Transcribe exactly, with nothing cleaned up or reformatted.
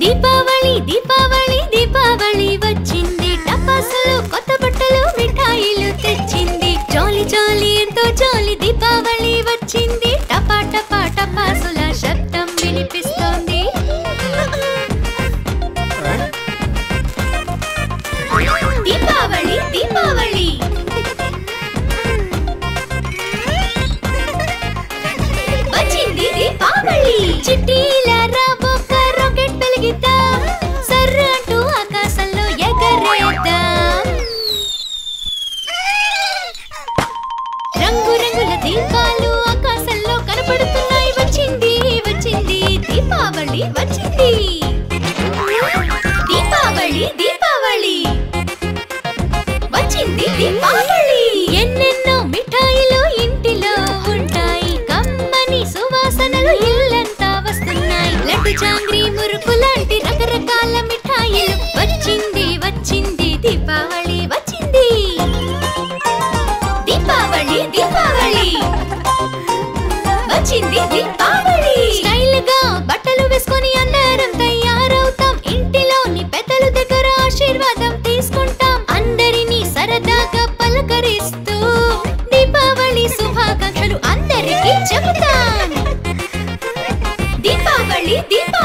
దీపావళి దీపావళి దీపావళి వచ్చింది టపాసులు కొత్త బట్టలు మిఠాయిలు తెచ్చింది జాలి జాలి ఎంతో జాలి దీపావళి వచ్చింది టపా టపా టపాసుల శబ్దం వినిపిస్తోంది దీపావళి దీపావళి వచ్చింది దీపావళి చిట్టీల రాబోక రాకెట్ వెలిగిద్దాం సర్రంటూ ఆకాశంలో ఎగరేద్దాం రంగు రంగుల దీపాలు ఆకాశంలో కనపడుతున్నాయి వచ్చింది వచ్చింది దీపావళి వచ్చింది దీపావళి దీపావళి వచ్చింది దీపావళి ఎన్నెన్నో మిఠాయిలు ఇంటిలో ఉంటాయి కమ్మని సువాసనలు ఇల్లంతా వస్తున్నాయి లడ్డు జాంగ్రీ మురుకు లాంటి రకరకాల మిఠాయిలు వచ్చింది వచ్చింది దీపావళి వచ్చింది దీపావళి దీపావళి వచ్చింది దీపావళి స్టైల్ గా బట్టలు వేసుకొని అందరం తయారవుతాం ఇంటిలోని పెద్దల దగ్గర ఆశీర్వాదం తీసుకుంటాం అందరినీ సరదాగా పలకరిస్తూ దీపావళి శుభాకాంక్షలు అందరికీ చెబుతాం దీపావళి దీపావళి